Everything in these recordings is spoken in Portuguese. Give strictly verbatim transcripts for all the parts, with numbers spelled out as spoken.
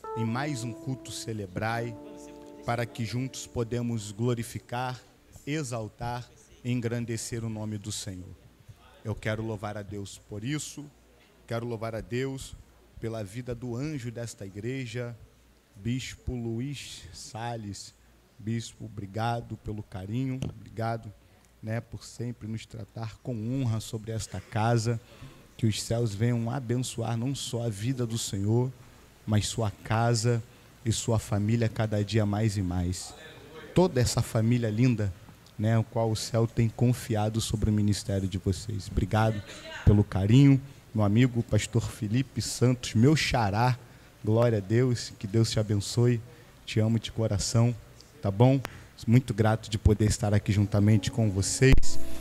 em mais um culto Celebrai, para que juntos podemos glorificar, exaltar e engrandecer o nome do Senhor. Eu quero louvar a Deus por isso, quero louvar a Deus pela vida do anjo desta igreja, Bispo Luiz Salles. Bispo, obrigado pelo carinho, obrigado, né, por sempre nos tratar com honra sobre esta casa, que os céus venham abençoar não só a vida do Senhor, mas sua casa e sua família cada dia mais e mais. Toda essa família linda, né, o qual o céu tem confiado sobre o ministério de vocês. Obrigado pelo carinho, meu amigo pastor Felipe Santos, meu xará, glória a Deus, que Deus te abençoe, te amo de coração, tá bom? Muito grato de poder estar aqui juntamente com vocês.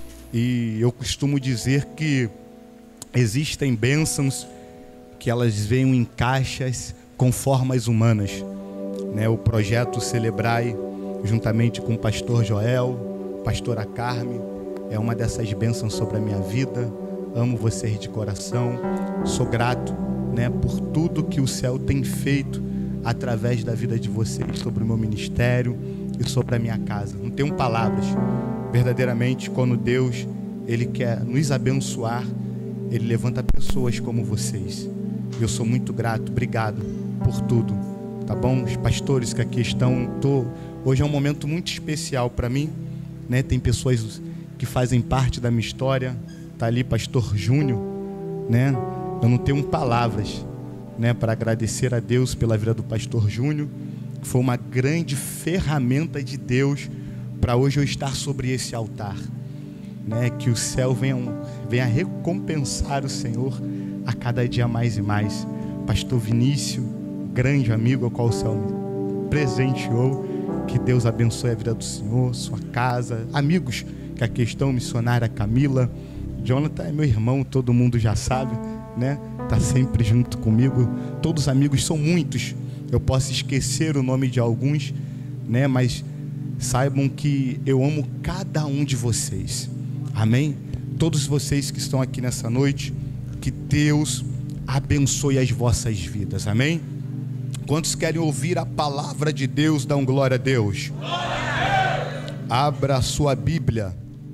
E eu costumo dizer que existem bênçãos que elas vêm em caixas com formas humanas, né? O projeto Celebrai, juntamente com o pastor Joel, pastora Carme, é uma dessas bênçãos sobre a minha vida. Amo vocês de coração, sou grato, né, por tudo que o céu tem feito através da vida de vocês, sobre o meu ministério e sobre a minha casa. Não tenho palavras. Verdadeiramente, quando Deus ele quer nos abençoar, Ele levanta pessoas como vocês. Eu sou muito grato, obrigado por tudo, tá bom? Os pastores que aqui estão, tô... hoje é um momento muito especial para mim, né? Tem pessoas que fazem parte da minha história. Tá ali pastor Júnior, né? Eu não tenho palavras, né, para agradecer a Deus pela vida do pastor Júnior. Foi uma grande ferramenta de Deus para hoje eu estar sobre esse altar, né? Que o céu venha, venha recompensar o Senhor a cada dia mais e mais. Pastor Vinícius, grande amigo ao qual o céu me presenteou, que Deus abençoe a vida do Senhor, sua casa, amigos que aqui estão, missionária Camila, Jonathan é meu irmão, todo mundo já sabe, né? Tá sempre junto comigo. Todos os amigos são muitos. Eu posso esquecer o nome de alguns, né? Mas saibam que eu amo cada um de vocês. Amém? Todos vocês que estão aqui nessa noite, que Deus abençoe as vossas vidas. Amém? Quantos querem ouvir a palavra de Deus, dão glória a Deus? Glória a Deus! Abra a sua Bíblia,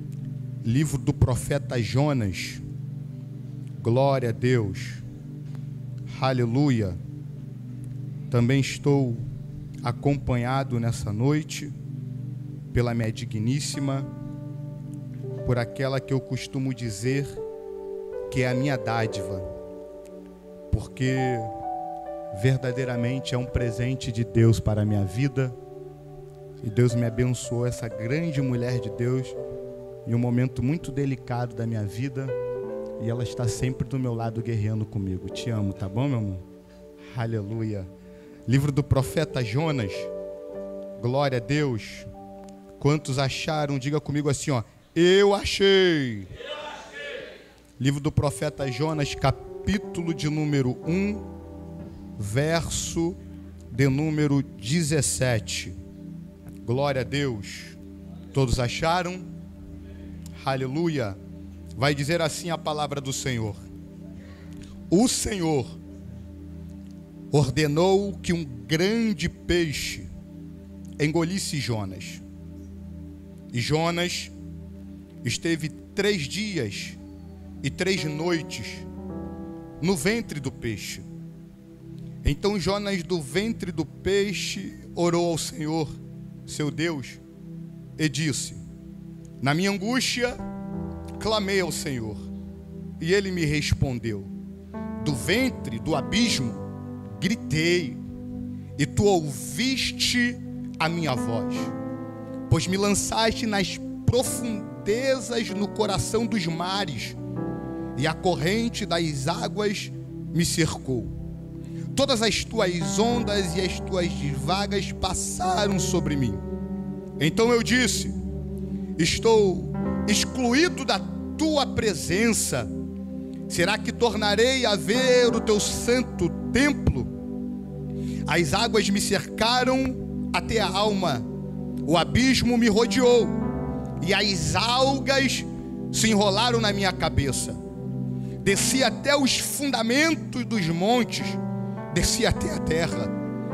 livro do profeta Jonas. Glória a Deus. Aleluia. Também estou acompanhado nessa noite pela minha digníssima, por aquela que eu costumo dizer que é a minha dádiva, porque verdadeiramente é um presente de Deus para a minha vida, e Deus me abençoou, essa grande mulher de Deus, em um momento muito delicado da minha vida, e ela está sempre do meu lado guerreando comigo. Te amo, tá bom, meu amor? Aleluia. Livro do profeta Jonas. Glória a Deus. Quantos acharam? Diga comigo assim, ó. Eu achei. Eu achei. Livro do profeta Jonas, capítulo de número um, verso de número dezessete. Glória a Deus. Todos acharam? Aleluia. Vai dizer assim a palavra do Senhor. O Senhor ordenou que um grande peixe engolisse Jonas. E Jonas esteve três dias e três noites no ventre do peixe. Então Jonas, do ventre do peixe, orou ao Senhor, seu Deus, e disse: na minha angústia clamei ao Senhor, e Ele me respondeu. Do ventre do abismo gritei, e Tu ouviste a minha voz. Pois me lançaste nas profundezas, no coração dos mares, e a corrente das águas me cercou. Todas as Tuas ondas e as Tuas vagas passaram sobre mim. Então eu disse: estou excluído da Tua presença. Será que tornarei a ver o Teu santo templo? As águas me cercaram até a alma, o abismo me rodeou, e as algas se enrolaram na minha cabeça. Desci até os fundamentos dos montes, desci até a terra,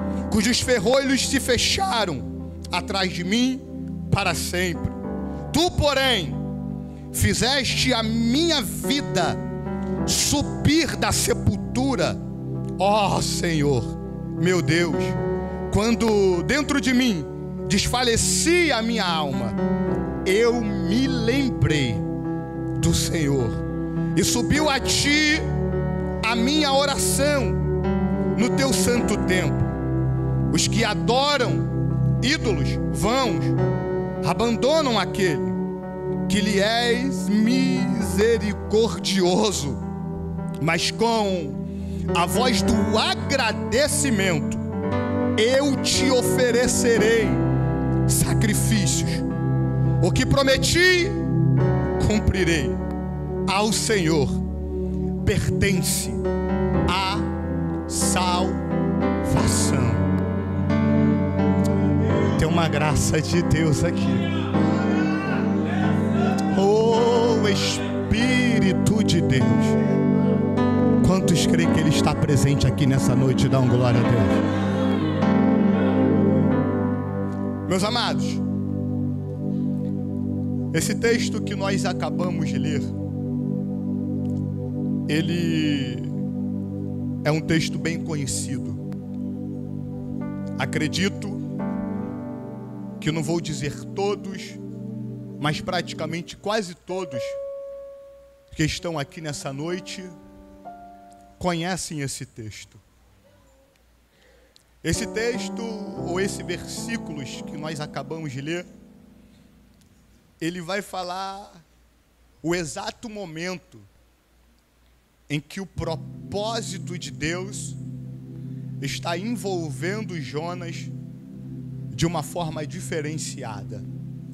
cujos ferrolhos se fecharam atrás de mim para sempre. Tu, porém, fizeste a minha vida subir da sepultura, ó Senhor, meu Deus, quando dentro de mim desfalecia a minha alma, eu me lembrei do Senhor, e subiu a ti a minha oração no teu santo templo. Os que adoram ídolos vãos abandonam aquele que lhe és misericordioso, mas com a voz do agradecimento eu te oferecerei sacrifícios. O que prometi, cumprirei. Ao Senhor pertence a salvação. Tem uma graça de Deus aqui. Oh, Espírito de Deus. Quantos creem que Ele está presente aqui nessa noite? Dá um glória a Deus. Meus amados, esse texto que nós acabamos de ler, ele é um texto bem conhecido. Acredito que não vou dizer todos, mas praticamente quase todos que estão aqui nessa noite conhecem esse texto. Esse texto, ou esse versículos que nós acabamos de ler, ele vai falar o exato momento em que o propósito de Deus está envolvendo Jonas de uma forma diferenciada.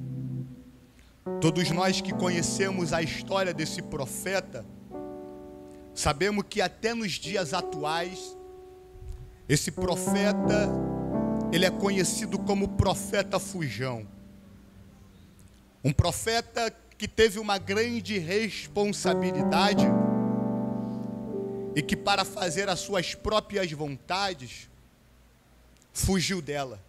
Todos nós que conhecemos a história desse profeta, sabemos que até nos dias atuais, esse profeta, ele é conhecido como profeta fujão. Um profeta que teve uma grande responsabilidade e que, para fazer as suas próprias vontades, fugiu dela.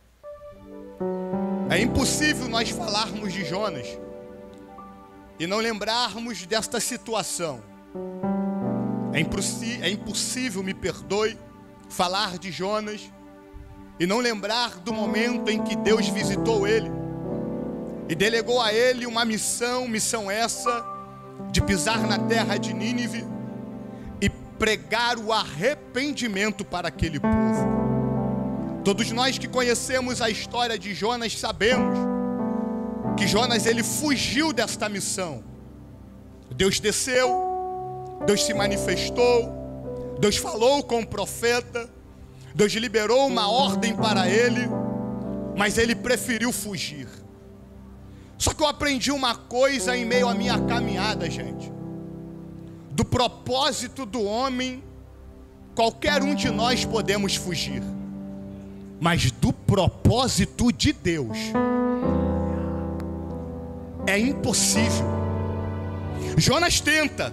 É impossível nós falarmos de Jonas e não lembrarmos desta situação. É, impossi- é impossível, me perdoe, falar de Jonas e não lembrar do momento em que Deus visitou ele e delegou a ele uma missão, missão essa de pisar na terra de Nínive e pregar o arrependimento para aquele povo. Todos nós que conhecemos a história de Jonas sabemos que Jonas, ele fugiu desta missão. Deus desceu, Deus se manifestou, Deus falou com o profeta, Deus liberou uma ordem para ele, mas ele preferiu fugir. Só que eu aprendi uma coisa em meio à minha caminhada, gente. Do propósito do homem, qualquer um de nós podemos fugir, mas do propósito de Deus é impossível. Jonas tenta,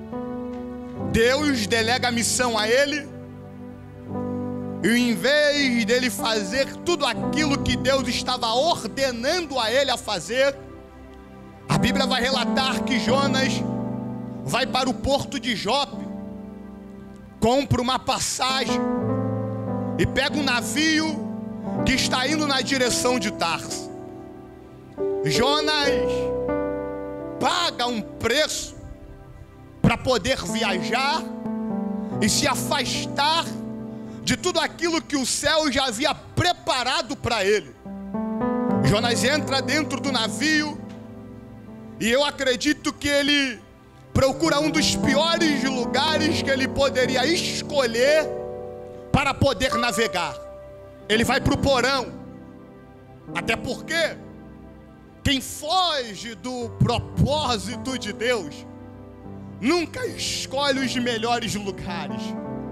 Deus delega a missão a ele, e em vez dele fazer tudo aquilo que Deus estava ordenando a ele a fazer, a Bíblia vai relatar que Jonas vai para o porto de Jope, compra uma passagem e pega um navio que está indo na direção de Tarso. Jonas paga um preço para poder viajar e se afastar de tudo aquilo que o céu já havia preparado para ele. Jonas entra dentro do navio e eu acredito que ele procura um dos piores lugares que ele poderia escolher para poder navegar. Ele vai para o porão, até porque quem foge do propósito de Deus nunca escolhe os melhores lugares,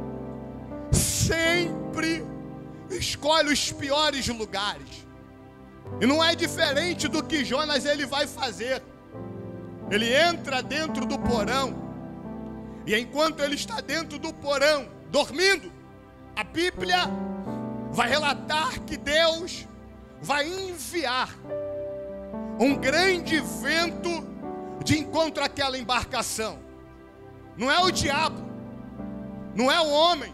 sempre escolhe os piores lugares. E não é diferente do que Jonas ele vai fazer. Ele entra dentro do porão, e enquanto ele está dentro do porão, dormindo, a Bíblia vai relatar que Deus vai enviar um grande vento de encontro àquela embarcação. Não é o diabo, não é o homem,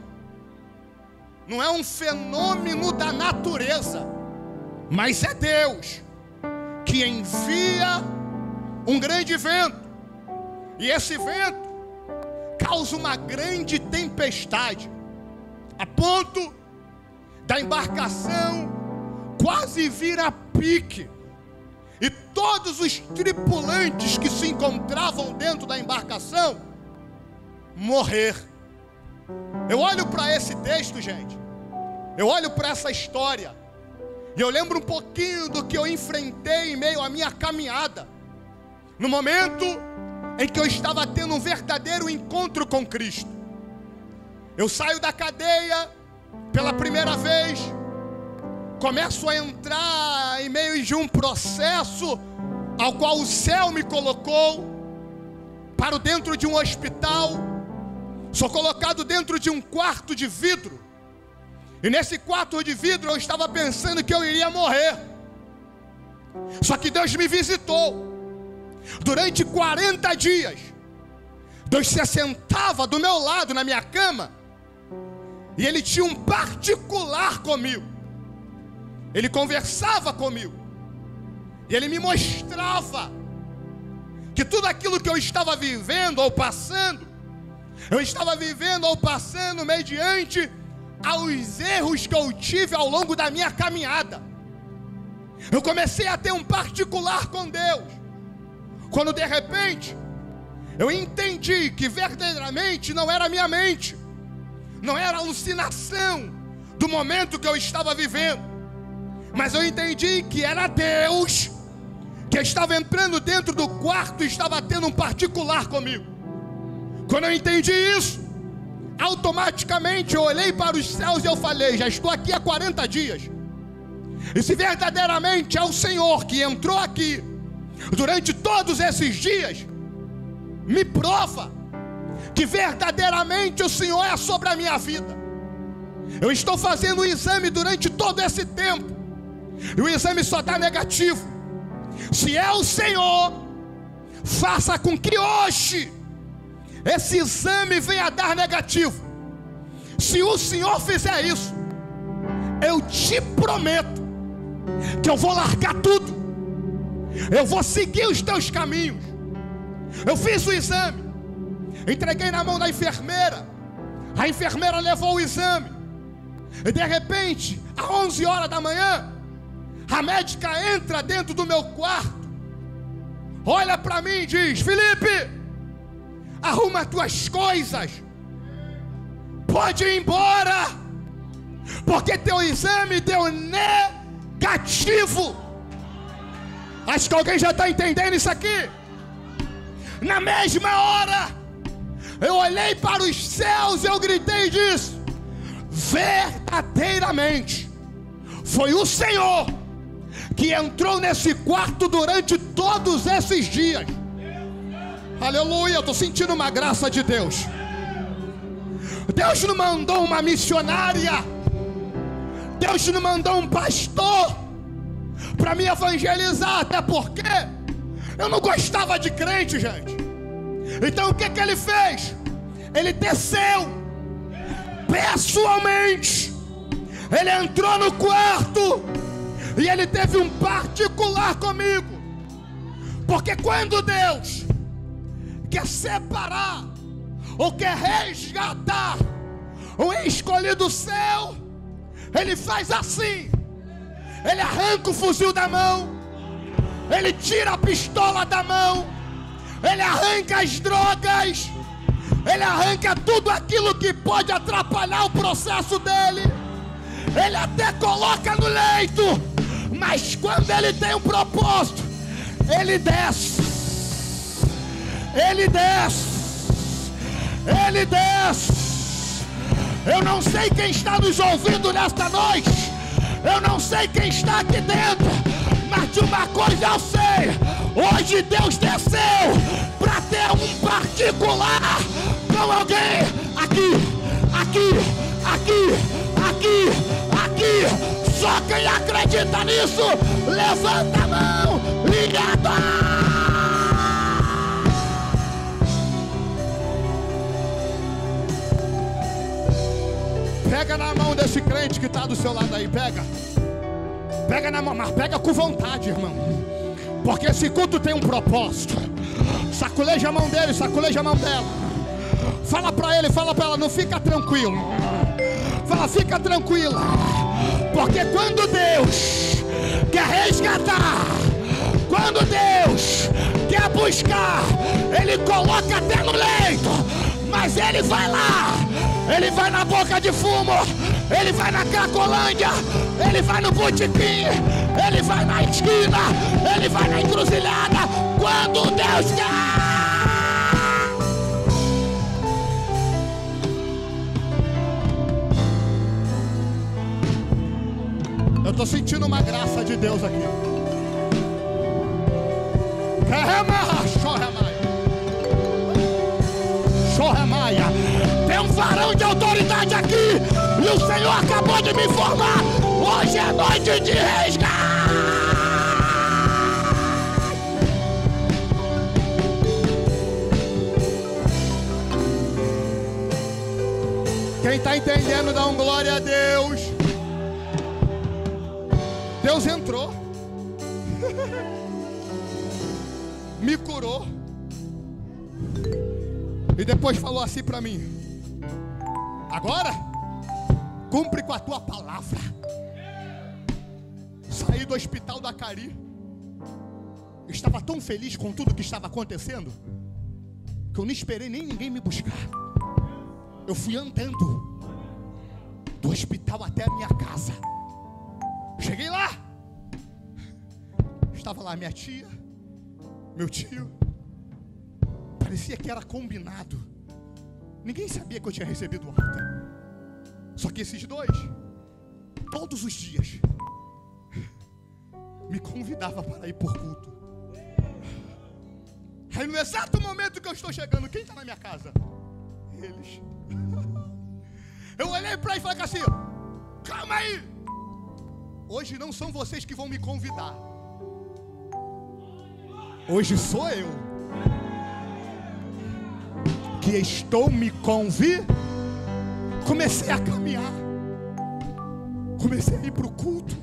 não é um fenômeno da natureza, mas é Deus que envia um grande vento. E esse vento causa uma grande tempestade, a ponto da embarcação quase vir a pique, e todos os tripulantes que se encontravam dentro da embarcação morrer. Eu olho para esse texto, gente, eu olho para essa história, e eu lembro um pouquinho do que eu enfrentei em meio à minha caminhada, no momento em que eu estava tendo um verdadeiro encontro com Cristo. Eu saio da cadeia pela primeira vez, começo a entrar em meio de um processo ao qual o céu me colocou, para dentro de um hospital. Sou colocado dentro de um quarto de vidro, e nesse quarto de vidro eu estava pensando que eu iria morrer. Só que Deus me visitou. Durante quarenta dias, Deus se assentava do meu lado na minha cama, e Ele tinha um particular comigo. Ele conversava comigo, e Ele me mostrava que tudo aquilo que eu estava vivendo ou passando, eu estava vivendo ou passando mediante aos erros que eu tive ao longo da minha caminhada. Eu comecei a ter um particular com Deus, quando de repente eu entendi que verdadeiramente não era minha mente, não era alucinação do momento que eu estava vivendo, mas eu entendi que era Deus que estava entrando dentro do quarto e estava tendo um particular comigo. Quando eu entendi isso, automaticamente eu olhei para os céus e eu falei: já estou aqui há quarenta dias, e se verdadeiramente é o Senhor que entrou aqui durante todos esses dias, me prova que verdadeiramente o Senhor é sobre a minha vida. Eu estou fazendo um exame durante todo esse tempo, e o exame só dá negativo. Se é o Senhor, faça com que hoje esse exame venha a dar negativo. Se o Senhor fizer isso, eu te prometo que eu vou largar tudo, eu vou seguir os teus caminhos. Eu fiz o exame, entreguei na mão da enfermeira, a enfermeira levou o exame, e de repente, às onze horas da manhã, a médica entra dentro do meu quarto, olha para mim e diz: Felipe, arruma as tuas coisas, pode ir embora, porque teu exame deu negativo. Acho que alguém já está entendendo isso aqui. Na mesma hora, eu olhei para os céus e eu gritei e disse: verdadeiramente foi o Senhor que entrou nesse quarto durante todos esses dias. Aleluia, eu estou sentindo uma graça de Deus. Deus não mandou uma missionária, Deus não mandou um pastor para me evangelizar, até porque eu não gostava de crente, gente. Então o que que ele fez? Ele desceu pessoalmente, ele entrou no quarto e ele teve um particular comigo. Porque quando Deus quer separar ou quer resgatar um escolhido seu, ele faz assim: ele arranca o fuzil da mão, ele tira a pistola da mão, ele arranca as drogas, ele arranca tudo aquilo que pode atrapalhar o processo dele. Ele até coloca no leito, mas quando ele tem um propósito, ele desce, ele desce, ele desce. Eu não sei quem está nos ouvindo nesta noite, eu não sei quem está aqui dentro, mas de uma coisa eu sei: hoje Deus desceu para ter um particular com alguém aqui, aqui, aqui, aqui, aqui, acredita nisso? Levanta a mão e adora. Pega na mão desse crente que está do seu lado aí, pega. Pega na mão, mas pega com vontade, irmão. Porque esse culto tem um propósito. Saculeja a mão dele, saculeja a mão dela. Fala para ele, fala para ela, não fica tranquilo. Fala, fica tranquila. Porque quando Deus quer resgatar, quando Deus quer buscar, Ele coloca até no leito. Mas Ele vai lá, Ele vai na boca de fumo, Ele vai na Cracolândia, Ele vai no botequim, Ele vai na esquina, Ele vai na encruzilhada. Quando Deus quer. Eu estou sentindo uma graça de Deus aqui. Maia. Tem um varão de autoridade aqui e o Senhor acabou de me informar. Hoje é noite de resgate. Quem está entendendo, dá um glória a Deus. Deus entrou, me curou e depois falou assim para mim: agora cumpre com a tua palavra. Saí do hospital da Cari, estava tão feliz com tudo que estava acontecendo que eu não esperei nem ninguém me buscar. Eu fui andando do hospital até a minha casa. Cheguei lá, estava lá minha tia, meu tio. Parecia que era combinado. Ninguém sabia que eu tinha recebido alta. Só que esses dois, todos os dias, me convidavam para ir por culto. Aí no exato momento que eu estou chegando, quem está na minha casa? Eles. Eu olhei para ele e falei assim: calma aí. Hoje não são vocês que vão me convidar. Hoje sou eu que estou me convidando. Comecei a caminhar. Comecei a ir para o culto.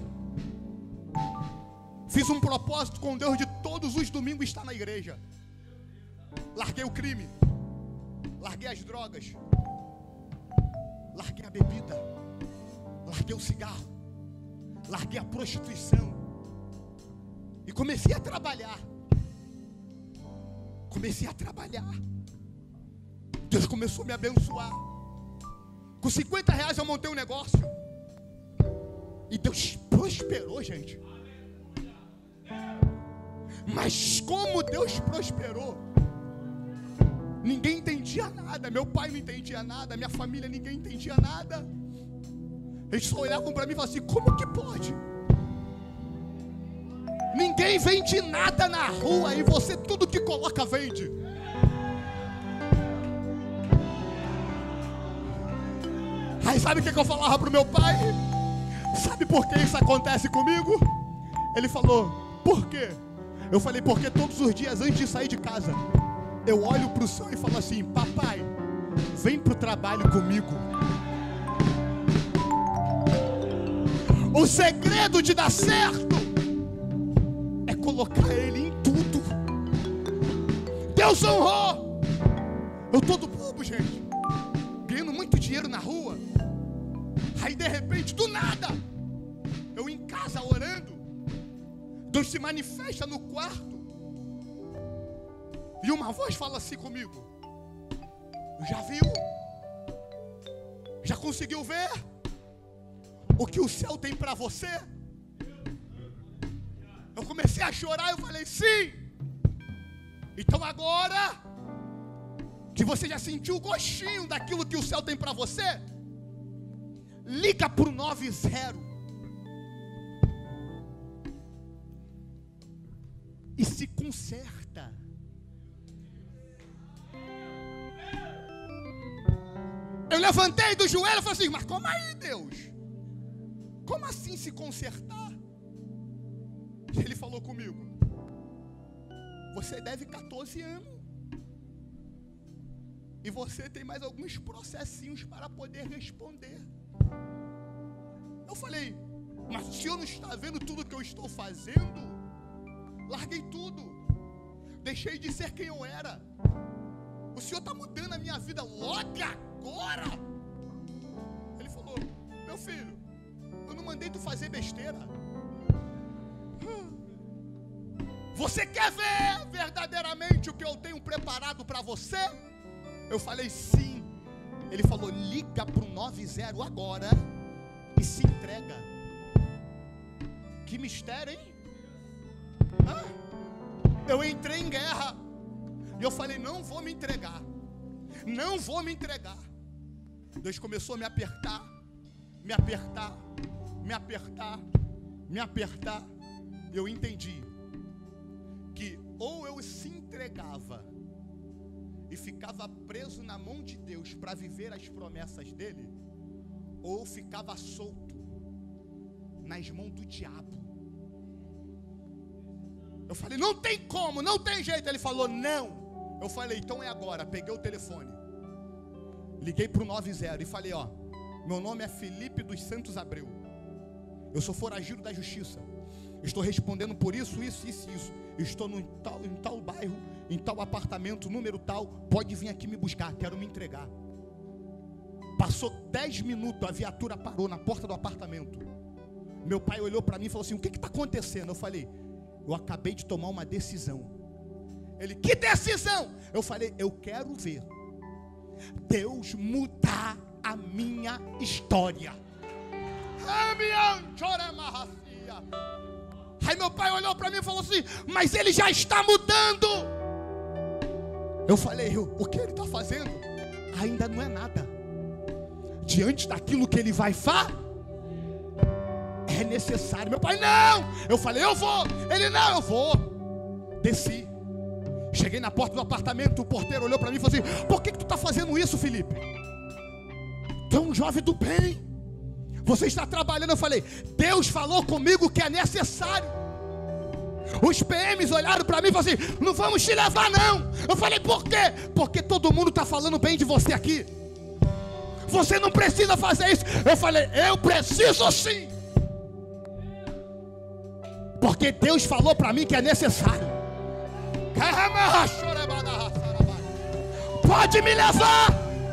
Fiz um propósito com Deus de todos os domingos estar na igreja. Larguei o crime. Larguei as drogas. Larguei a bebida. Larguei o cigarro. Larguei a prostituição e comecei a trabalhar. Comecei a trabalhar. Deus começou a me abençoar. Com cinquenta reais eu montei um negócio. E Deus prosperou, gente. Mas como Deus prosperou, ninguém entendia nada. Meu pai não entendia nada. Minha família, ninguém entendia nada. Eles só olhavam para mim e falavam assim: como que pode? Ninguém vende nada na rua e você tudo que coloca vende. Aí sabe o que eu falava para o meu pai? Sabe por que isso acontece comigo? Ele falou: por quê? Eu falei: porque todos os dias antes de sair de casa, eu olho para o céu e falo assim: papai, vem para o trabalho comigo. O segredo de dar certo é colocar Ele em tudo. Deus honrou. Eu todo bobo, gente, ganhando muito dinheiro na rua. Aí de repente, do nada, eu em casa orando, Deus se manifesta no quarto e uma voz fala assim comigo: já viu? Já conseguiu ver o que o céu tem para você? Eu comecei a chorar. Eu falei: sim. Então agora que você já sentiu o gostinho daquilo que o céu tem para você, liga para o nove zero e se conserta. Eu levantei do joelho e falei assim: mas como aí, Deus? Como assim se consertar? falou comigo: você deve quatorze anos. E você tem mais alguns processinhos para poder responder. Eu falei: mas o senhor não está vendo tudo que eu estou fazendo? Larguei tudo. Deixei de ser quem eu era. O senhor está mudando a minha vida logo agora. Ele falou: meu filho, eu não mandei tu fazer besteira. Você quer ver verdadeiramente o que eu tenho preparado para você? Eu falei: sim. Ele falou: liga para o nove zero agora e se entrega. Que mistério, hein? Ah, eu entrei em guerra. E eu falei: não vou me entregar. Não vou me entregar. Deus começou a me apertar, me apertar, me apertar, me apertar. Eu entendi que ou eu se entregava e ficava preso na mão de Deus para viver as promessas dele, ou ficava solto nas mãos do diabo. Eu falei: não tem como, não tem jeito. Ele falou: não. Eu falei: então é agora. Peguei o telefone, liguei para o nove zero e falei: ó, meu nome é Felipe dos Santos Abreu, eu sou foragido da justiça, estou respondendo por isso, isso, isso, isso. Estou no, tal, em tal bairro, em tal apartamento, número tal. Pode vir aqui me buscar, quero me entregar. Passou dez minutos, a viatura parou na porta do apartamento. Meu pai olhou para mim e falou assim: o que está acontecendo? Eu falei: eu acabei de tomar uma decisão. Ele: que decisão? Eu falei: eu quero ver Deus mudar a minha história. Aí meu pai olhou para mim e falou assim: mas ele já está mudando. Eu falei: o que ele está fazendo? Ainda não é nada. Diante daquilo que ele vai fazer, é necessário. Meu pai: não. Eu falei: eu vou. Ele: não, eu vou. Desci. Cheguei na porta do apartamento. O porteiro olhou para mim e falou assim: por que, que tu está fazendo isso, Felipe? Tu é um jovem do bem, você está trabalhando. Eu falei: Deus falou comigo que é necessário. Os P Ms olharam para mim e falaram assim: não vamos te levar não. Eu falei: por quê? Porque todo mundo está falando bem de você aqui. Você não precisa fazer isso. Eu falei: eu preciso sim. Porque Deus falou para mim que é necessário. Pode me levar.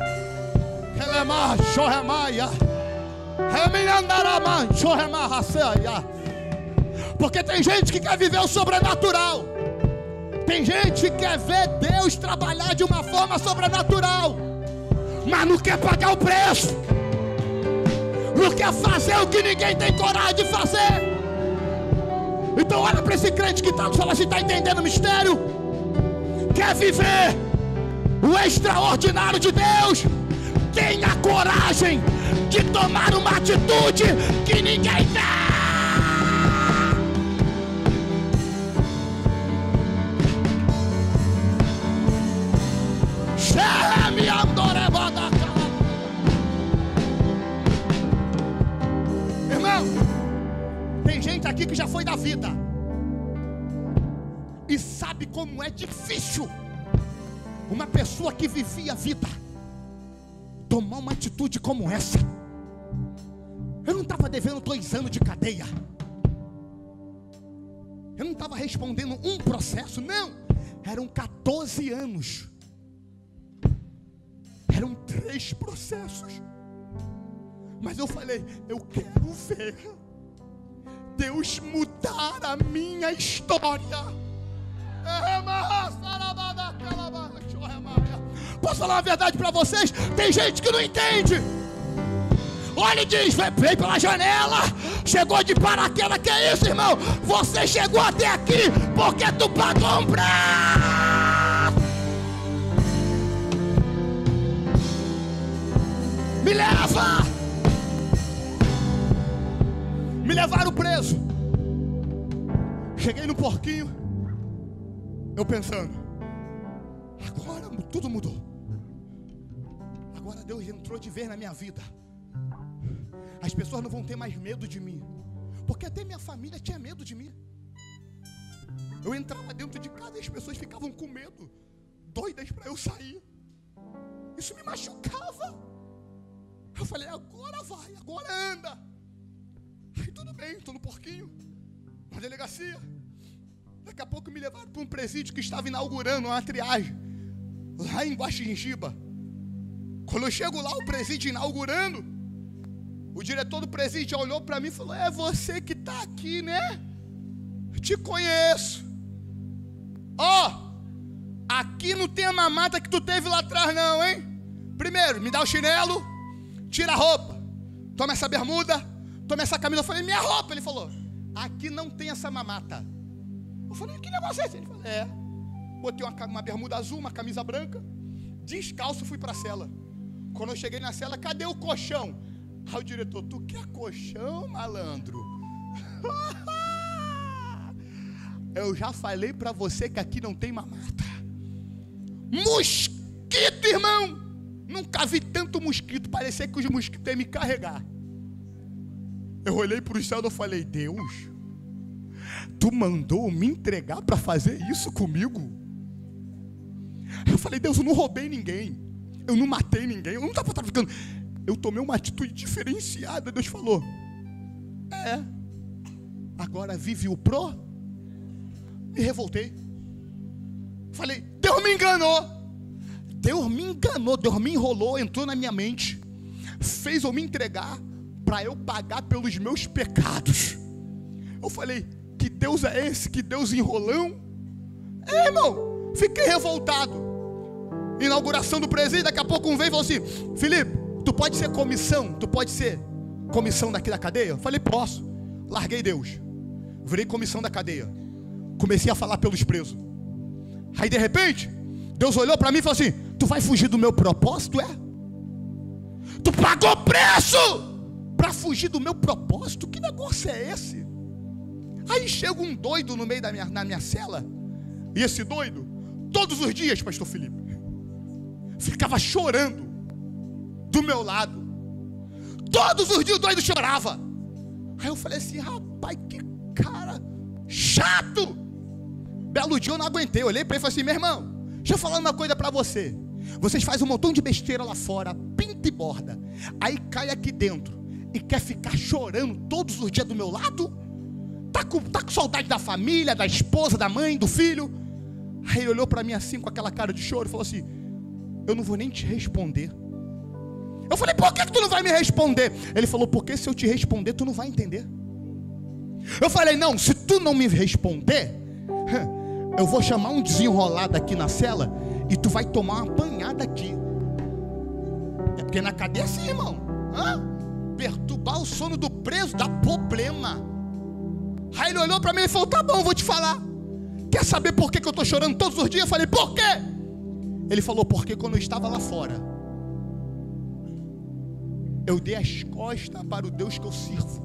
Porque tem gente que quer viver o sobrenatural. Tem gente que quer ver Deus trabalhar de uma forma sobrenatural, mas não quer pagar o preço. Não quer fazer o que ninguém tem coragem de fazer. Então olha para esse crente que está no celular, se está entendendo o mistério. Quer viver o extraordinário de Deus? Tenha coragem de tomar uma atitude que ninguém dá. Irmão, tem gente aqui que já foi da vida e sabe como é difícil uma pessoa que vivia a vida tomar uma atitude como essa. Eu não estava devendo dois anos de cadeia. Eu não estava respondendo um processo, não. Eram quatorze anos. Eram três processos. Mas eu falei: eu quero ver Deus mudar a minha história. Posso falar uma verdade para vocês? Tem gente que não entende. Olha e diz: veio pela janela, chegou de paraquedas. Que é isso, irmão? Você chegou até aqui porque tu pagou um preço. Me leva. Me levaram preso. Cheguei no porquinho, eu pensando: agora tudo mudou. Agora Deus entrou de vez na minha vida. As pessoas não vão ter mais medo de mim, porque até minha família tinha medo de mim. Eu entrava dentro de casa e as pessoas ficavam com medo, doidas para eu sair. Isso me machucava. Eu falei, agora vai, agora anda. Aí tudo bem, estou no porquinho, na delegacia. Daqui a pouco me levaram para um presídio que estava inaugurando uma triagem, lá em Guaxingiba. Quando eu chego lá, o presídio inaugurando, o diretor do presídio olhou para mim e falou, é você que está aqui, né? Eu te conheço. Ó, oh, aqui não tem a mamata que tu teve lá atrás não, hein? Primeiro, me dá o chinelo, tira a roupa, toma essa bermuda, toma essa camisa. Eu falei, minha roupa. Ele falou, aqui não tem essa mamata. Eu falei, que negócio é esse? Ele falou, é. Botei uma, uma bermuda azul, uma camisa branca, descalço, fui para a cela. Quando eu cheguei na cela, cadê o colchão? Aí o diretor, tu quer colchão, malandro? Eu já falei para você que aqui não tem mamata. Mosquito, irmão! Nunca vi tanto mosquito, parecia que os mosquitos iam me carregar. Eu olhei para o céu e falei, Deus, tu mandou me entregar para fazer isso comigo? Eu falei, Deus, eu não roubei ninguém, eu não matei ninguém, eu não estava traficando. Eu tomei uma atitude diferenciada. Deus falou, é, agora vive o pro. Me revoltei. Falei, Deus me enganou. Deus me enganou, Deus me enrolou, entrou na minha mente, fez eu me entregar para eu pagar pelos meus pecados. Eu falei, que Deus é esse? Que Deus enrolão? É, irmão, fiquei revoltado. Inauguração do presídio, daqui a pouco um veio e falou assim, Felipe, tu pode ser comissão? Tu pode ser comissão daqui da cadeia? Eu falei, posso. Larguei Deus, virei comissão da cadeia, comecei a falar pelos presos. Aí de repente Deus olhou para mim e falou assim, tu vai fugir do meu propósito, é? Tu pagou preço para fugir do meu propósito? Que negócio é esse? Aí chega um doido no meio da minha, na minha cela, e esse doido, todos os dias, pastor Felipe, ficava chorando do meu lado. Todos os dias o doido chorava. Aí eu falei assim, rapaz, que cara chato. Belo dia eu não aguentei, eu olhei para ele e falei assim, meu irmão, deixa eu falar uma coisa para você. Vocês fazem um montão de besteira lá fora, pinta e borda, aí cai aqui dentro e quer ficar chorando todos os dias do meu lado? Tá com, tá com saudade da família, da esposa, da mãe, do filho? Aí ele olhou para mim assim com aquela cara de choro e falou assim, eu não vou nem te responder. Eu falei, por que, que tu não vai me responder? Ele falou, porque se eu te responder tu não vai entender. Eu falei, não, se tu não me responder, eu vou chamar um desenrolado aqui na cela e tu vai tomar uma apanhada aqui. É porque na cadeia é assim, irmão. Hã? Perturbar o sono do preso dá problema. Aí ele olhou para mim e falou, tá bom, vou te falar. Quer saber por que, que eu estou chorando todos os dias? Eu falei, por quê? Ele falou, porque quando eu estava lá fora, eu dei as costas para o Deus que eu sirvo.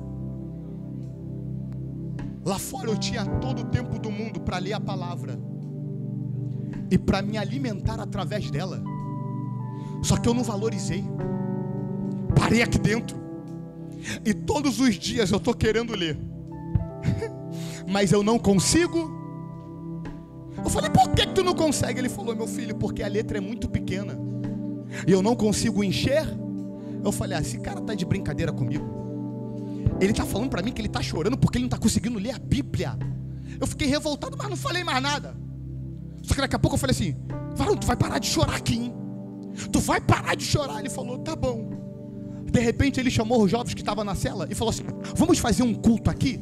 Lá fora eu tinha todo o tempo do mundo para ler a palavra e para me alimentar através dela. Só que eu não valorizei. Parei aqui dentro e todos os dias eu estou querendo ler, mas eu não consigo. Eu falei, por que, que tu não consegue? Ele falou, meu filho, porque a letra é muito pequena e eu não consigo encher. Eu falei, ah, esse cara está de brincadeira comigo. Ele está falando para mim que ele está chorando porque ele não está conseguindo ler a Bíblia. Eu fiquei revoltado, mas não falei mais nada. Só que daqui a pouco eu falei assim, varão, tu vai parar de chorar aqui, hein? Tu vai parar de chorar. Ele falou, tá bom. De repente ele chamou os jovens que estavam na cela e falou assim, vamos fazer um culto aqui?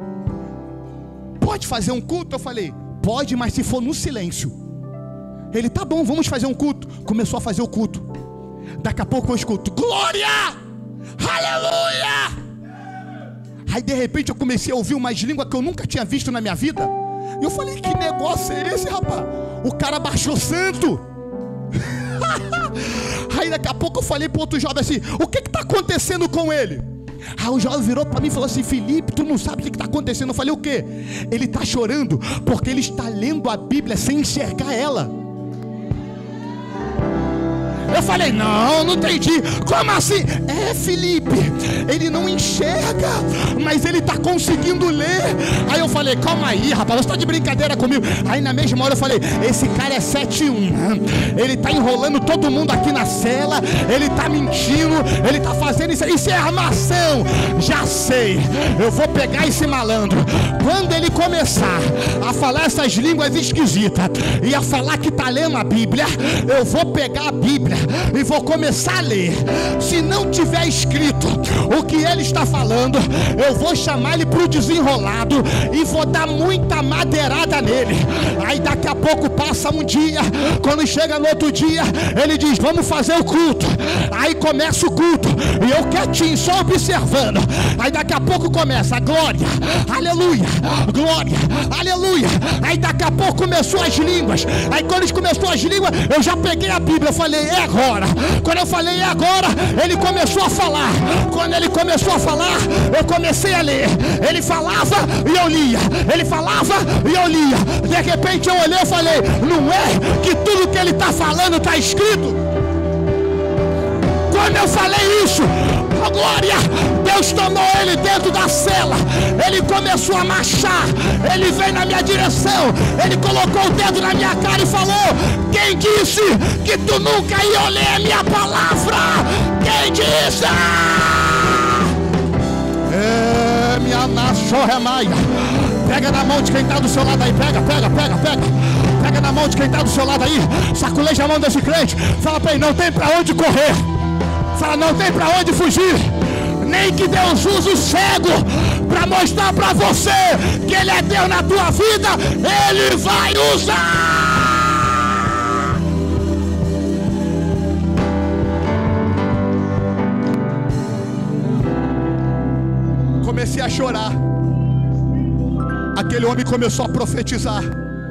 Pode fazer um culto? Eu falei, pode, mas se for no silêncio. Ele, tá bom, vamos fazer um culto. Começou a fazer o culto. Daqui a pouco eu escuto, glória, aleluia. Aí de repente eu comecei a ouvir umas línguas que eu nunca tinha visto na minha vida. E eu falei, que negócio é esse, rapaz? O cara baixou santo. Aí daqui a pouco eu falei para outro jovem assim, o que está acontecendo com ele? Aí o jovem virou para mim e falou assim, Felipe, tu não sabe o que está acontecendo? Eu falei, o quê? Ele está chorando porque ele está lendo a Bíblia sem enxergar ela. Eu falei, não, não entendi. Como assim? É, Felipe, ele não enxerga, mas ele está conseguindo ler. Aí eu falei, falei, calma aí, rapaz, você está de brincadeira comigo. Aí na mesma hora eu falei, esse cara é sete e um, ele está enrolando todo mundo aqui na cela, ele está mentindo, ele está fazendo isso, isso é armação. Já sei, eu vou pegar esse malandro. Quando ele começar a falar essas línguas esquisitas e a falar que está lendo a Bíblia, eu vou pegar a Bíblia e vou começar a ler. Se não tiver escrito o que ele está falando, eu vou chamar ele para o desenrolado e vou dar muita madeirada nele. Aí daqui a pouco passa um dia, quando chega no outro dia, ele diz, vamos fazer o culto. Aí começa o culto e eu quietinho, só observando. Aí daqui a pouco começa, glória, aleluia, glória, aleluia. Aí daqui a pouco começou as línguas. Aí quando começou as línguas, eu já peguei a Bíblia, eu falei, é agora. Quando eu falei, é agora, ele começou a falar. Quando ele começou a falar, eu comecei a ler. Ele falava e eu lia, ele falava e eu lia. De repente eu olhei e falei, não é que tudo que ele está falando está escrito? Quando eu falei isso, oh glória, Deus tomou ele dentro da cela, ele começou a marchar, ele veio na minha direção, ele colocou o dedo na minha cara e falou, quem disse que tu nunca ia ler a minha palavra? Quem disse? É, minha nachorremaia. Pega na mão de quem está do seu lado aí, pega, pega, pega, pega. Pega na mão de quem está do seu lado aí, saculeja a mão desse crente, fala para ele, não tem para onde correr. Fala, não tem para onde fugir. Nem que Deus use o cego para mostrar para você que Ele é Deus na tua vida, Ele vai usar. Comecei a chorar. Aquele homem começou a profetizar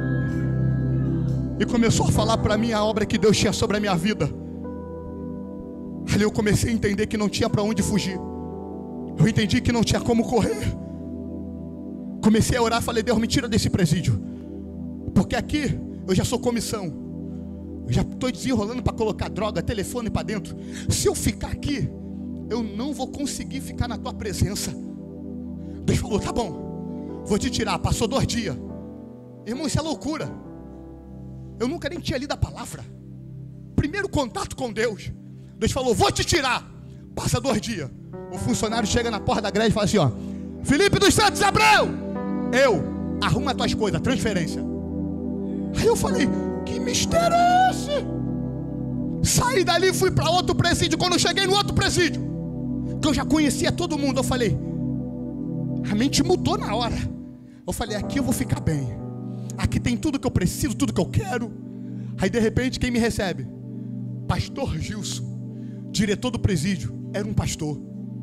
e começou a falar para mim a obra que Deus tinha sobre a minha vida. Ali eu comecei a entender que não tinha para onde fugir. Eu entendi que não tinha como correr. Comecei a orar, falei, Deus, me tira desse presídio, porque aqui eu já sou comissão. Eu já estou desenrolando para colocar droga, telefone para dentro. Se eu ficar aqui, eu não vou conseguir ficar na tua presença. Deus falou, tá bom, vou te tirar. Passou dois dias. Irmão, isso é loucura. Eu nunca nem tinha lido a palavra. Primeiro contato com Deus. Deus falou, vou te tirar. Passa dois dias. O funcionário chega na porta da grade e fala assim, ó, Felipe dos Santos Abreu, eu, arruma as tuas coisas, transferência. Aí eu falei, que mistério é esse? Saí dali e fui para outro presídio. Quando eu cheguei no outro presídio, que eu já conhecia todo mundo, eu falei, a mente mudou na hora. Eu falei, aqui eu vou ficar bem. Aqui tem tudo que eu preciso, tudo que eu quero. Aí de repente quem me recebe? Pastor Gilson, diretor do presídio, era um pastor.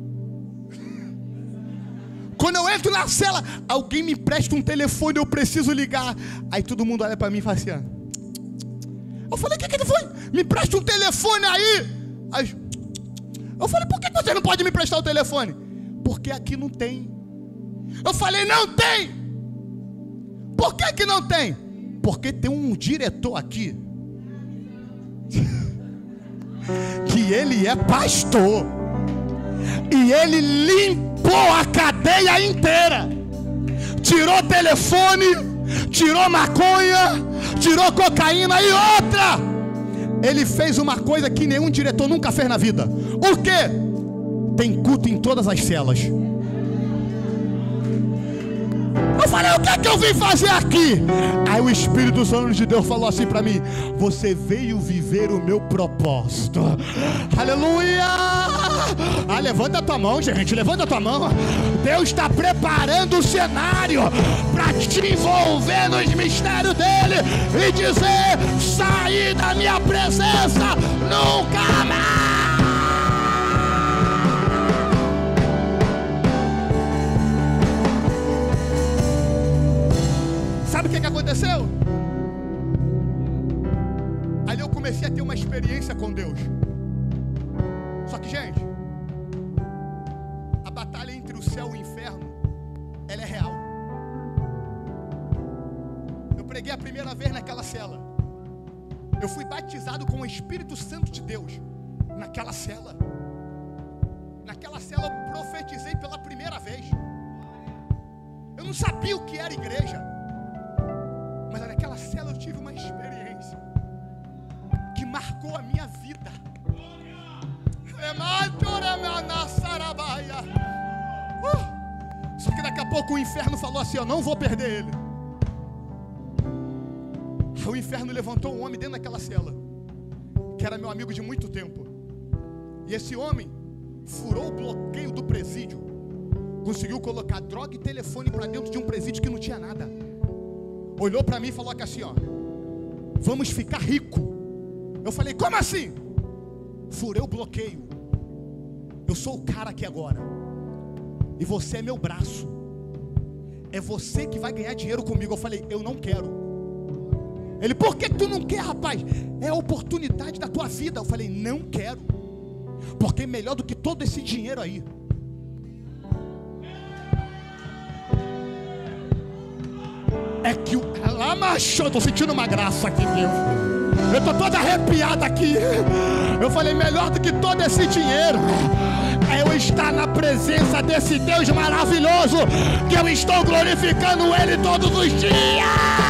Quando eu entro na cela, alguém me presta um telefone, eu preciso ligar. Aí todo mundo olha para mim e fala assim, ó. Eu falei, o que que ele foi? Me presta um telefone aí. Aí eu falei, por que você não pode me prestar o telefone? Porque aqui não tem. Eu falei, não tem. Por que que não tem? Porque tem um diretor aqui que ele é pastor e ele limpou a cadeia inteira, tirou telefone, tirou maconha, tirou cocaína e outra. Ele fez uma coisa que nenhum diretor nunca fez na vida. O quê? Tem culto em todas as celas. Eu falei, o que é que eu vim fazer aqui? Aí o Espírito Santo de Deus falou assim para mim, você veio viver o meu propósito. Aleluia. Ah, levanta a tua mão, gente, levanta a tua mão. Deus está preparando o cenário para te envolver nos mistérios dele e dizer, sair da minha presença nunca mais. Sabe o que que aconteceu? Ali eu comecei a ter uma experiência com Deus. Só que, gente, a batalha entre o céu e o inferno, ela é real. Eu preguei a primeira vez naquela cela. Eu fui batizado com o Espírito Santo de Deus naquela cela. Naquela cela eu profetizei pela primeira vez. Eu não sabia o que era igreja. Mas naquela cela eu tive uma experiência que marcou a minha vida. Uh, só que daqui a pouco o inferno falou assim, ó, não vou perder ele. O inferno levantou um homem dentro daquela cela, que era meu amigo de muito tempo. E esse homem furou o bloqueio do presídio, conseguiu colocar droga e telefone para dentro de um presídio que não tinha nada. Olhou para mim e falou assim, ó, vamos ficar rico. Eu falei, como assim? Furei o bloqueio. Eu sou o cara aqui agora, e você é meu braço. É você que vai ganhar dinheiro comigo. Eu falei, eu não quero. Ele, por que tu não quer, rapaz? É a oportunidade da tua vida. Eu falei, não quero, porque é melhor do que todo esse dinheiro aí. É que o... Lá, macho, eu tô sentindo uma graça aqui, Deus. Eu tô toda arrepiada aqui. Eu falei, melhor do que todo esse dinheiro é eu estar na presença desse Deus maravilhoso, que eu estou glorificando Ele todos os dias.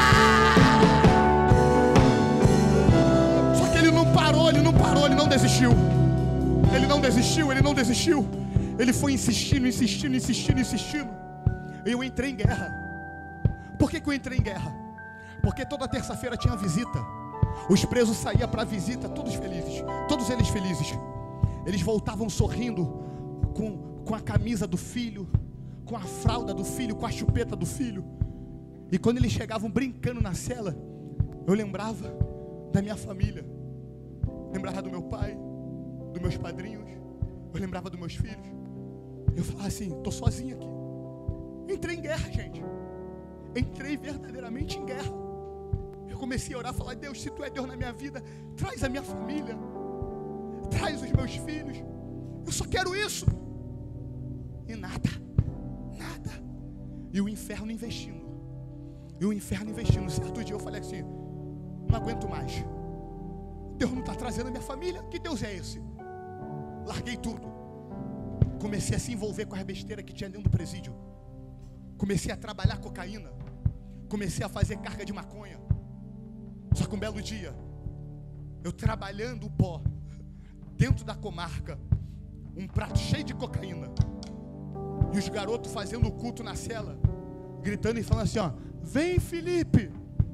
Só que ele não parou, ele não parou, ele não desistiu. Ele não desistiu, ele não desistiu. Ele foi insistindo, insistindo, insistindo, insistindo. E eu entrei em guerra. Por que que eu entrei em guerra? Porque toda terça-feira tinha visita. Os presos saíam para a visita, todos felizes, todos eles felizes. Eles voltavam sorrindo, com, com a camisa do filho, com a fralda do filho, com a chupeta do filho. E quando eles chegavam brincando na cela, eu lembrava da minha família. Lembrava do meu pai, dos meus padrinhos. Eu lembrava dos meus filhos. Eu falava assim, estou sozinho aqui. Entrei em guerra, gente. Entrei verdadeiramente em guerra. Eu comecei a orar, falar, Deus, se tu é Deus na minha vida, traz a minha família, traz os meus filhos. Eu só quero isso. E nada, nada. E o inferno investindo. E o inferno investindo. Certo dia eu falei assim, não aguento mais. Deus não está trazendo a minha família. Que Deus é esse? Larguei tudo. Comecei a se envolver com as besteiras que tinha dentro do presídio. Comecei a trabalhar cocaína. Comecei a fazer carga de maconha. Só que um belo dia, eu trabalhando o pó dentro da comarca, um prato cheio de cocaína, e os garotos fazendo o culto na cela, gritando e falando assim, ó, vem Felipe,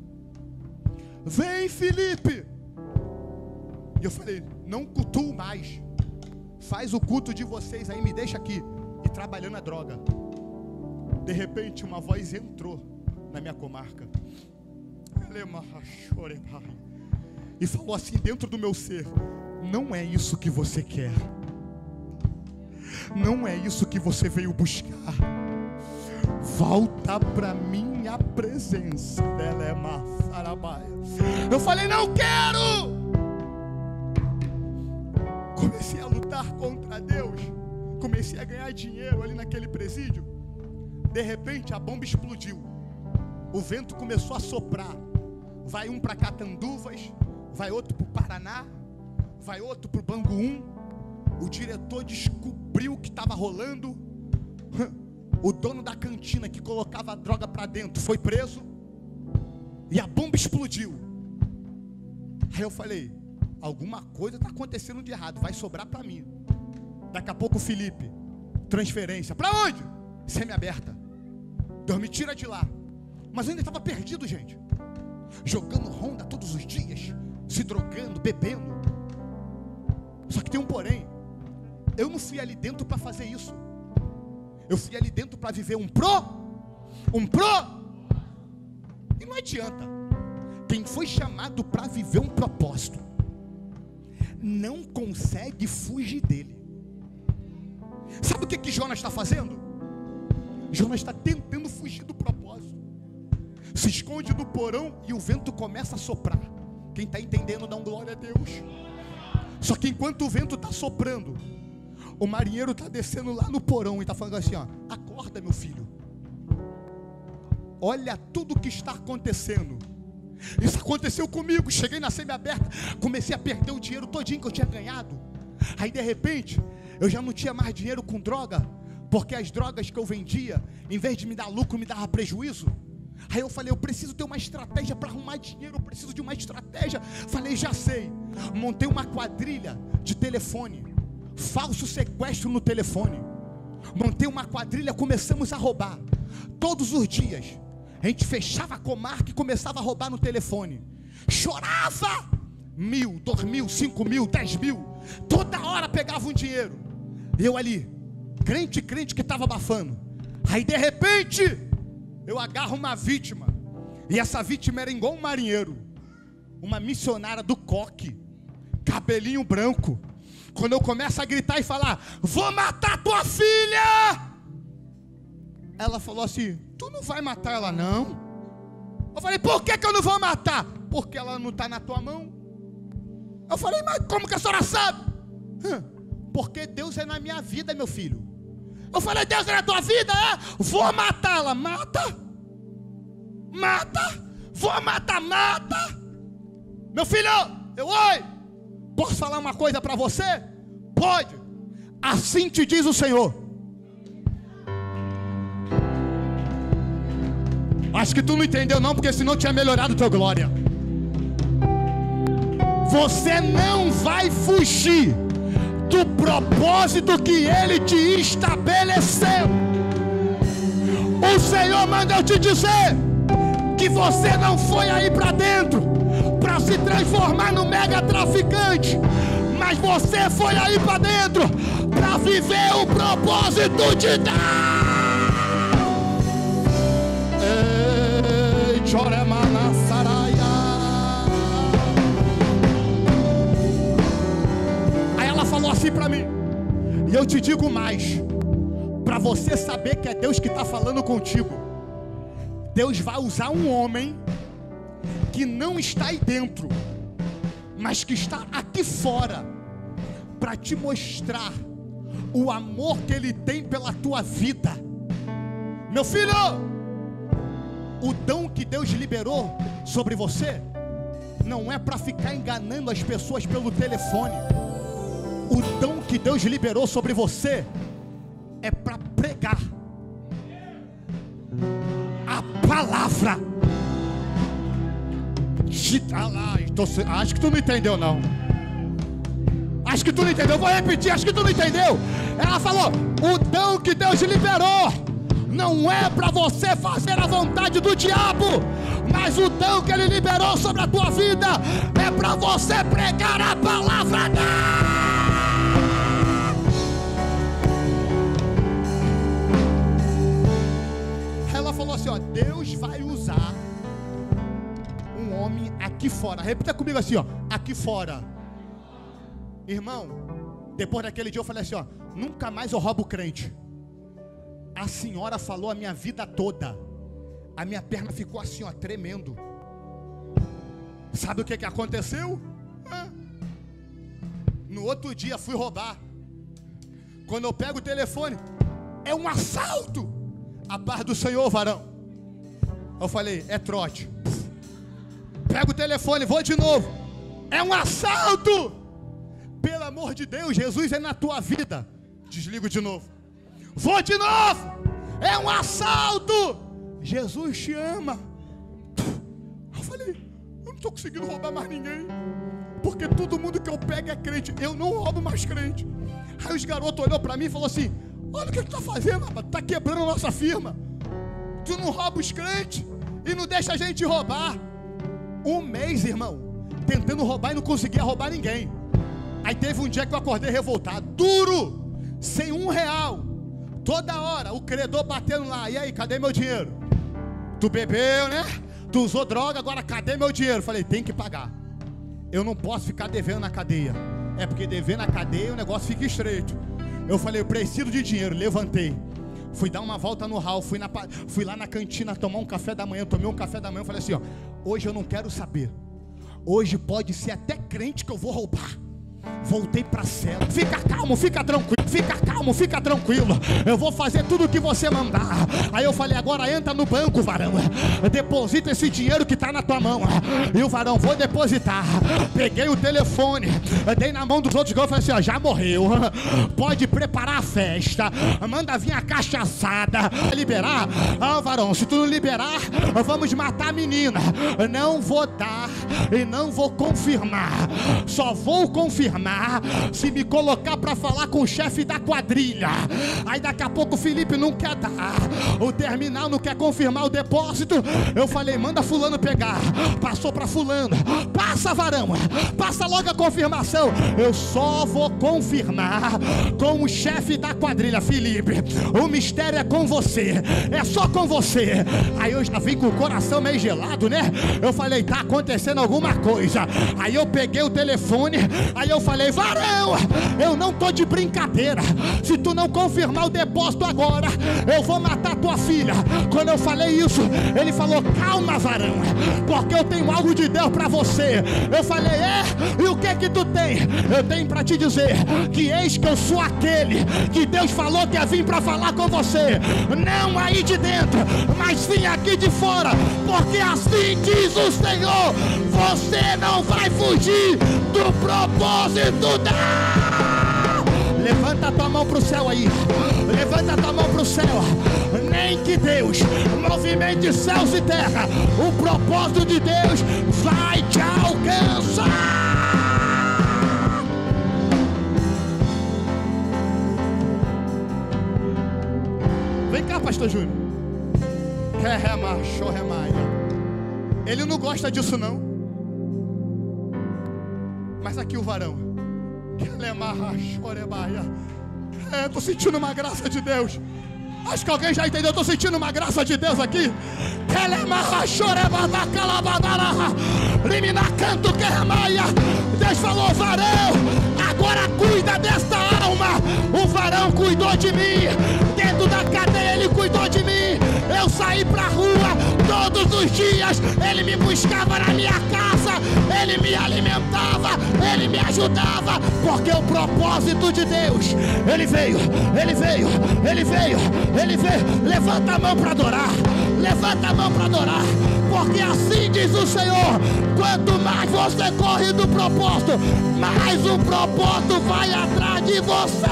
vem Felipe. E eu falei, não cultuo mais, faz o culto de vocês aí, me deixa aqui. E trabalhando a droga. De repente uma voz entrou na minha comarca e falou assim dentro do meu ser, não é isso que você quer, não é isso que você veio buscar, volta para minha presença. Eu falei, não quero. Comecei a lutar contra Deus, comecei a ganhar dinheiro ali naquele presídio. De repente a bomba explodiu, o vento começou a soprar. Vai um para Catanduvas, vai outro para o Paraná, vai outro para o Bangu um. O diretor descobriu o que estava rolando. O dono da cantina que colocava a droga para dentro foi preso. E a bomba explodiu. Aí eu falei, alguma coisa está acontecendo de errado, vai sobrar para mim. Daqui a pouco o Felipe, transferência, para onde? Semi-aberta. Deus me tira de lá. Mas eu ainda estava perdido, gente. Jogando ronda todos os dias, se drogando, bebendo. Só que tem um porém. Eu não fui ali dentro para fazer isso. Eu fui ali dentro para viver um pro, um pro. E não adianta. Quem foi chamado para viver um propósito não consegue fugir dele. Sabe o que que Jonas está fazendo? Jonas está tentando fugir do propósito. Se esconde do porão e o vento começa a soprar. Quem está entendendo, dá um glória a Deus. Só que enquanto o vento está soprando, o marinheiro está descendo lá no porão e está falando assim, ó, acorda meu filho, olha tudo que está acontecendo. Isso aconteceu comigo. Cheguei na semi-aberta, comecei a perder o dinheiro todinho que eu tinha ganhado. Aí de repente, eu já não tinha mais dinheiro com droga, porque as drogas que eu vendia, em vez de me dar lucro, me dava prejuízo. Aí eu falei, eu preciso ter uma estratégia para arrumar dinheiro, eu preciso de uma estratégia. Falei, já sei. Montei uma quadrilha de telefone, falso sequestro no telefone. Montei uma quadrilha, começamos a roubar. Todos os dias, a gente fechava a comarca e começava a roubar no telefone. Chorava, mil, dois mil, cinco mil, dez mil. Toda hora pegava um dinheiro. Eu ali, crente, crente que estava abafando. Aí de repente, eu agarro uma vítima. E essa vítima era igual um marinheiro, uma missionária do coque, cabelinho branco. Quando eu começo a gritar e falar, vou matar tua filha, ela falou assim, tu não vai matar ela não? Eu falei, por que que eu não vou matar? Porque ela não está na tua mão. Eu falei, mas como que a senhora sabe? Hum, porque Deus é na minha vida, meu filho. Eu falei, Deus é na tua vida, é? Vou matá-la. Mata. Mata. Vou matar, mata. Meu filho, eu, oi, posso falar uma coisa para você? Pode. Assim te diz o Senhor. Acho que tu não entendeu não, porque senão tinha melhorado tua glória. Você não vai fugir do propósito que Ele te estabeleceu. O Senhor manda eu te dizer que você não foi aí para dentro para se transformar no mega traficante, mas você foi aí para dentro para viver o propósito de Deus. Ei, choremana saraia. Falou assim para mim, e eu te digo mais, para você saber que é Deus que está falando contigo. Deus vai usar um homem que não está aí dentro, mas que está aqui fora, para te mostrar o amor que Ele tem pela tua vida. Meu filho, o dom que Deus liberou sobre você não é para ficar enganando as pessoas pelo telefone. O dom que Deus liberou sobre você é para pregar a palavra. Acho que tu não entendeu não. Acho que tu não entendeu. Vou repetir, acho que tu não entendeu. Ela falou, o dom que Deus liberou não é para você fazer a vontade do diabo, mas o dom que Ele liberou sobre a tua vida é para você pregar a palavra dele. Falou assim, ó, Deus vai usar um homem aqui fora. Repita comigo assim, ó, aqui fora. Irmão, depois daquele dia eu falei assim, ó, nunca mais eu roubo crente. A senhora falou a minha vida toda. A minha perna ficou assim, ó, tremendo. Sabe o que que aconteceu? Ah. No outro dia fui roubar. Quando eu pego o telefone, é um assalto. A paz do Senhor, varão. Eu falei, é trote. Pega o telefone, vou de novo. É um assalto. Pelo amor de Deus, Jesus é na tua vida. Desligo de novo. Vou de novo. É um assalto. Jesus te ama. Eu falei, eu não estou conseguindo roubar mais ninguém, porque todo mundo que eu pego é crente. Eu não roubo mais crente. Aí os garotos olhou para mim e falou assim, olha o que tu está fazendo, rapaz. Está quebrando a nossa firma. Tu não rouba os crentes e não deixa a gente roubar. Um mês, irmão, tentando roubar e não conseguia roubar ninguém. Aí teve um dia que eu acordei revoltado, duro, sem um real. Toda hora o credor batendo lá. E aí, cadê meu dinheiro? Tu bebeu, né? Tu usou droga, agora cadê meu dinheiro? Falei, tem que pagar. Eu não posso ficar devendo na cadeia. É porque devendo na cadeia o negócio fica estreito. Eu falei, eu preciso de dinheiro. Levantei, fui dar uma volta no hall, fui, na, fui lá na cantina tomar um café da manhã. Tomei um café da manhã, falei assim, ó, hoje eu não quero saber. Hoje pode ser até crente que eu vou roubar. Voltei para a cela. Fica calmo, fica tranquilo, fica calmo, fica tranquilo. Eu vou fazer tudo o que você mandar. Aí eu falei, agora entra no banco, varão. Deposita esse dinheiro que está na tua mão. E o varão, vou depositar. Peguei o telefone, dei na mão dos outros, eu falei assim, ó, já morreu. Pode preparar a festa. Manda vir a cachaçada. Liberar? Ah, varão, se tu não liberar, vamos matar a menina. Não vou dar e não vou confirmar. Só vou confirmar se me colocar para falar com o chefe da quadrilha. Aí daqui a pouco o Felipe não quer dar, o terminal não quer confirmar o depósito. Eu falei, manda fulano pegar. Passou para fulano. Passa, varão, passa logo a confirmação. Eu só vou confirmar com o chefe da quadrilha. Felipe, o mistério é com você, é só com você. Aí eu já vim com o coração meio gelado, né? Eu falei, tá acontecendo alguma coisa. Aí eu peguei o telefone, aí eu falei, varão, eu não tô de brincadeira. Se tu não confirmar o depósito agora, eu vou matar tua filha. Quando eu falei isso, ele falou, calma, varão, porque eu tenho algo de Deus pra você. Eu falei, é? E o que que tu tem? Eu tenho pra te dizer que eis que eu sou aquele que Deus falou que ia vir pra falar com você. Não aí de dentro, mas sim aqui de fora, porque assim diz o Senhor, você não vai fugir do propósito da... Levanta a tua mão para o céu aí. Levanta a tua mão para o céu. Nem que Deus movimente céus e terra, o propósito de Deus vai te alcançar. Vem cá, pastor Júnior. Ele não gosta disso não. Mas aqui o varão. É, tô sentindo uma graça de Deus. Acho que alguém já entendeu. Eu tô sentindo uma graça de Deus aqui. Deus falou, varão, agora cuida desta alma. O varão cuidou de mim. Dentro da cadeia ele cuidou de mim. Eu saí pra rua todos os dias. Ele me buscava na minha casa. Ele me alimentava. Ele me ajudava. Porque o propósito de Deus, Ele veio, Ele veio, Ele veio, Ele veio. Levanta a mão para adorar. Levanta a mão para adorar. Porque assim diz o Senhor, quanto mais você corre do propósito, mais o propósito vai atrás de você.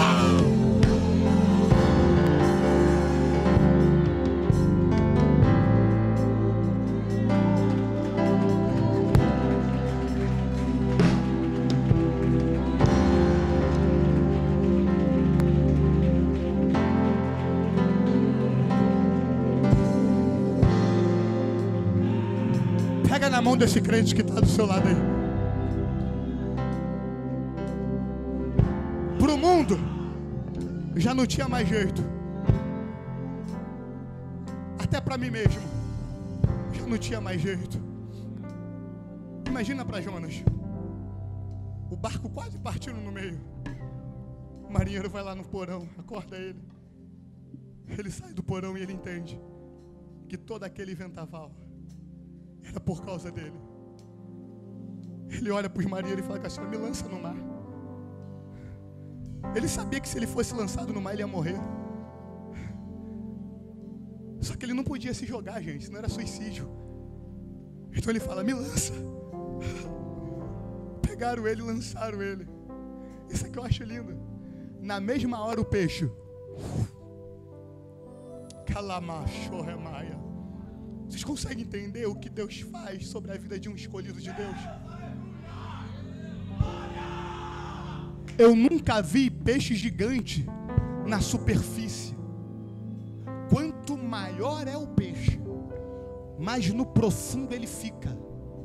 Pega na mão desse crente que está do seu lado aí. Para o mundo já não tinha mais jeito. Até para mim mesmo já não tinha mais jeito. Imagina para Jonas, o barco quase partindo no meio. O marinheiro vai lá no porão, acorda ele. Ele sai do porão e ele entende que todo aquele vendaval era por causa dele. Ele olha para os marinheiros e fala, Senhor, me lança no mar. Ele sabia que se ele fosse lançado no mar ele ia morrer. Só que ele não podia se jogar, gente, senão era suicídio. Então ele fala, me lança. Pegaram ele e lançaram ele. Isso aqui eu acho lindo. Na mesma hora o peixe Calamachorremaia. Vocês conseguem entender o que Deus faz sobre a vida de um escolhido de Deus? Eu nunca vi peixe gigante na superfície. Quanto maior é o peixe, mais no profundo ele fica.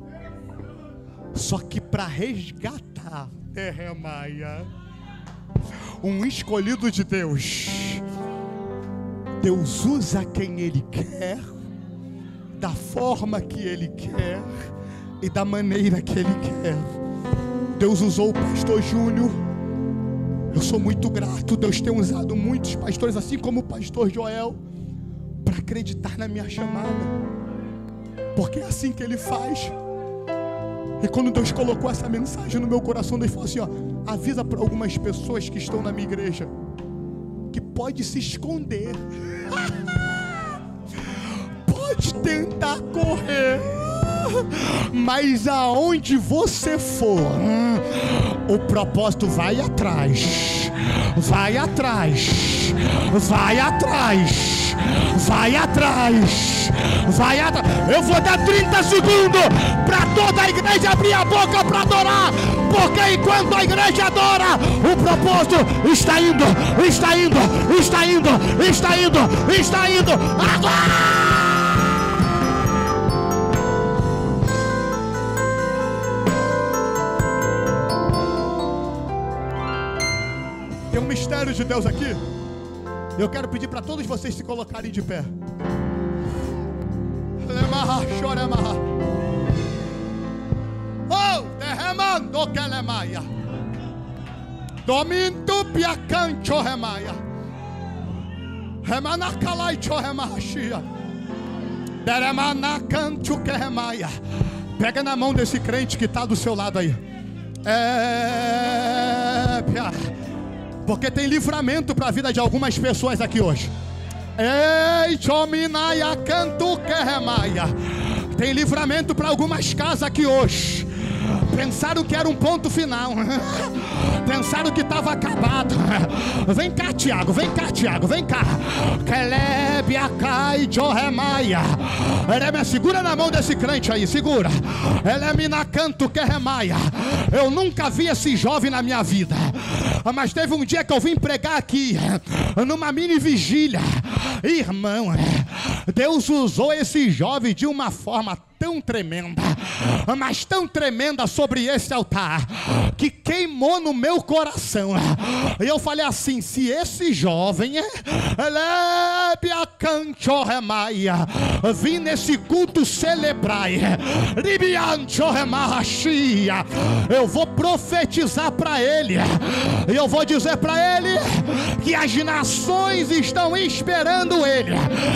Só que para resgatar Terremaia, um escolhido de Deus, Deus usa quem Ele quer, da forma que Ele quer e da maneira que Ele quer. Deus usou o pastor Júnior. Eu sou muito grato. Deus tem usado muitos pastores, assim como o pastor Joel, para acreditar na minha chamada, porque é assim que Ele faz. E quando Deus colocou essa mensagem no meu coração, Deus falou assim, ó, avisa para algumas pessoas que estão na minha igreja que pode se esconder, pode tentar correr, mas aonde você for, o propósito vai atrás, vai atrás, vai atrás, vai atrás, vai atrás. Eu vou dar trinta segundos para toda a igreja abrir a boca para adorar, porque enquanto a igreja adora, o propósito está indo, está indo, está indo, está indo, está indo. Agora! Tem um mistério de Deus aqui. Eu quero pedir para todos vocês se colocarem de pé. Oh, derramando que lemaia. Dominto piacancho remaia. Remanacalai choremachia. Deremanacancho que remaia. Pega na mão desse crente que está do seu lado aí. É, pia. Porque tem livramento para a vida de algumas pessoas aqui hoje. Ei, chominaia, canto que remaia. Tem livramento para algumas casas aqui hoje. Pensaram que era um ponto final. Pensaram que estava acabado. Vem cá, Tiago, vem cá, Tiago, vem cá. Kelebia cai jorremaia. Segura na mão desse crente aí, segura. Elemina canto que remaia. Eu nunca vi esse jovem na minha vida, mas teve um dia que eu vim pregar aqui, numa mini vigília. Irmão, Deus usou esse jovem de uma forma tão tremenda, mas tão tremenda sobre esse altar, que queimou no meu coração. E eu falei assim: se esse jovem vim nesse culto celebrar, eu vou profetizar para ele, e eu vou dizer para ele que as nações estão esperando ele.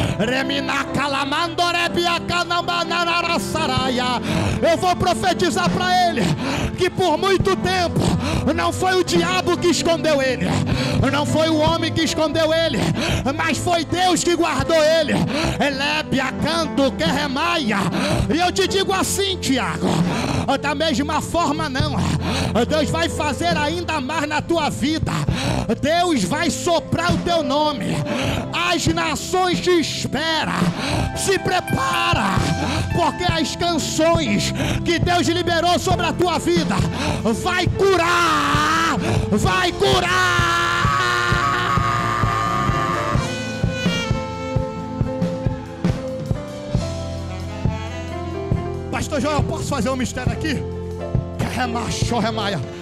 Eu vou profetizar para ele que por muito tempo não foi o diabo que escondeu ele, não foi o homem que escondeu ele, mas foi Deus que guardou ele. Elébia canto que remaia. E eu te digo assim, Tiago, da mesma forma não, Deus vai fazer ainda mais na tua vida. Deus vai soprar o teu nome. As nações te esperam. Se prepara, porque as canções que Deus liberou sobre a tua vida vai curar, vai curar. Pastor Joel, posso fazer um mistério aqui? Remacho, remaia.